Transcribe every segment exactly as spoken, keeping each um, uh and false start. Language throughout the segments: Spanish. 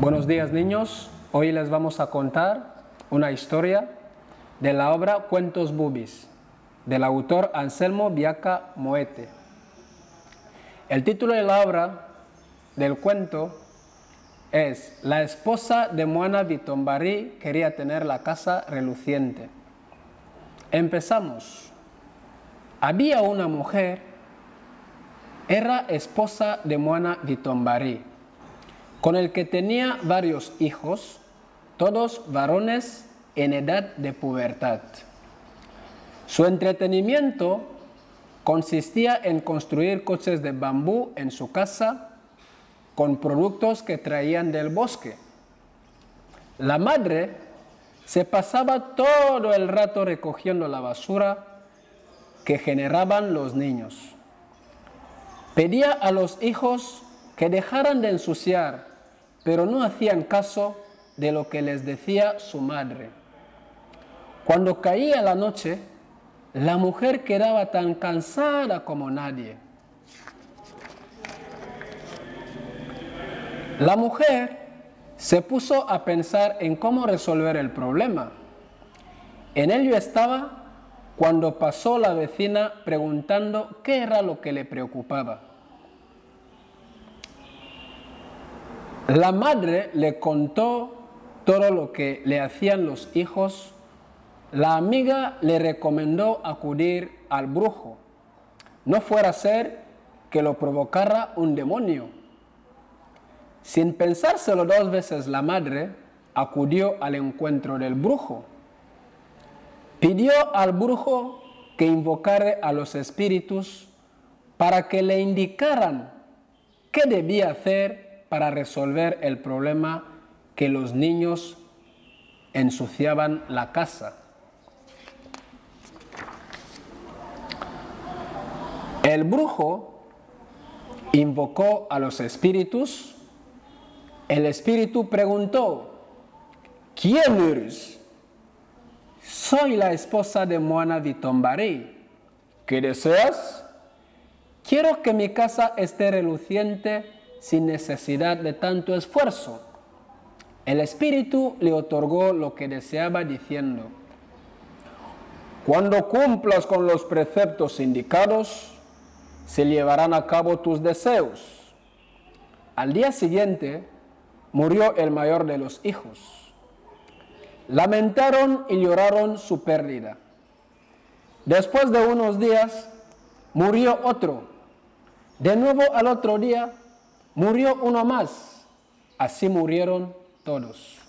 Buenos días, niños. Hoy les vamos a contar una historia de la obra Cuentos Bubis, del autor Anselmo Biaca Moete. El título de la obra del cuento es La esposa de Moana Vitombarí quería tener la casa reluciente. Empezamos. Había una mujer, era esposa de Moana Vitombarí, con el que tenía varios hijos, todos varones en edad de pubertad. Su entretenimiento consistía en construir coches de bambú en su casa con productos que traían del bosque. La madre se pasaba todo el rato recogiendo la basura que generaban los niños. Pedía a los hijos que dejaran de ensuciar, pero no hacían caso de lo que les decía su madre. Cuando caía la noche, la mujer quedaba tan cansada como nadie. La mujer se puso a pensar en cómo resolver el problema. En ello estaba cuando pasó la vecina preguntando qué era lo que le preocupaba. La madre le contó todo lo que le hacían los hijos. La amiga le recomendó acudir al brujo. No fuera a ser que lo provocara un demonio. Sin pensárselo dos veces, la madre acudió al encuentro del brujo. Pidió al brujo que invocara a los espíritus para que le indicaran qué debía hacer para resolver el problema que los niños ensuciaban la casa. El brujo invocó a los espíritus. El espíritu preguntó: ¿quién eres? Soy la esposa de Moana Vitombarí. ¿Qué deseas? Quiero que mi casa esté reluciente sin necesidad de tanto esfuerzo. El espíritu le otorgó lo que deseaba diciendo: cuando cumplas con los preceptos indicados, se llevarán a cabo tus deseos. Al día siguiente murió el mayor de los hijos. Lamentaron y lloraron su pérdida. Después de unos días murió otro. De nuevo al otro día murió uno más. Así murieron todos.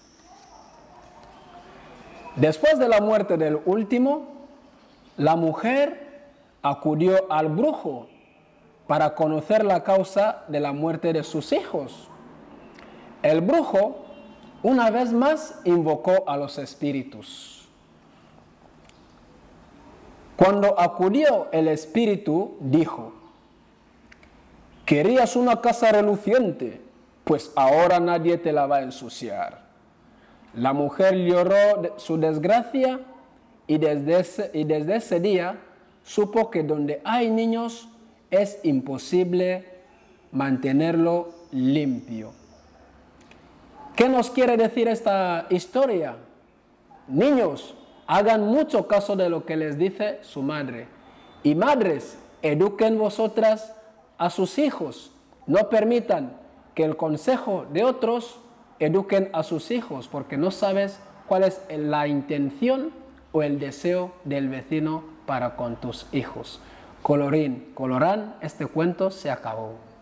Después de la muerte del último, la mujer acudió al brujo para conocer la causa de la muerte de sus hijos. El brujo, una vez más, invocó a los espíritus. Cuando acudió el espíritu, dijo: ¿querías una casa reluciente? Pues ahora nadie te la va a ensuciar. La mujer lloró su desgracia y desde ese, y desde ese día supo que donde hay niños es imposible mantenerlo limpio. ¿Qué nos quiere decir esta historia? Niños, hagan mucho caso de lo que les dice su madre. Y madres, eduquen vosotras a sus hijos. No permitan que el consejo de otros eduquen a sus hijos, porque no sabes cuál es la intención o el deseo del vecino para con tus hijos. Colorín colorán, este cuento se acabó.